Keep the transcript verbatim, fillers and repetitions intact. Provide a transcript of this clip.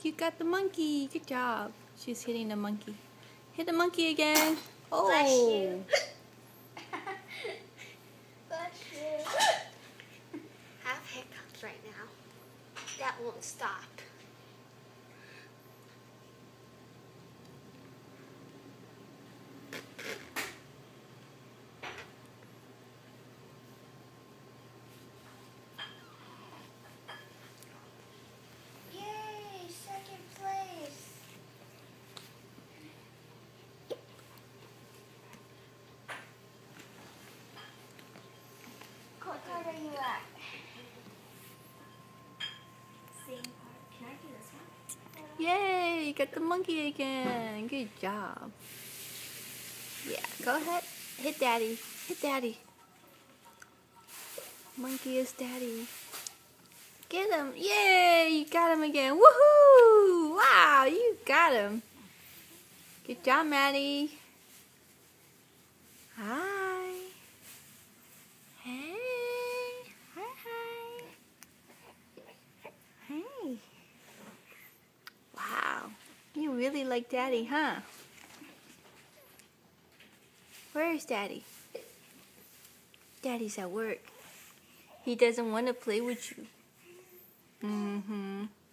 You got the monkey. Good job. She's hitting the monkey. Hit the monkey again. Oh. Bless you. Bless you. I have hiccups right now. That won't stop. Yay, second place. What card are you at? Same card. Can I do this one? Yay, you got the monkey again. Good job. Yeah, go ahead. Hit daddy. Hit daddy. Monkey is daddy. Get him. Yay, you got him again. Woohoo! Wow, you got him. Good job, Maddy. Hi. Hey. Hi, hi. Hey. Wow. You really like daddy, huh? Where is daddy? Daddy's at work. He doesn't want to play with you. Mm-hmm.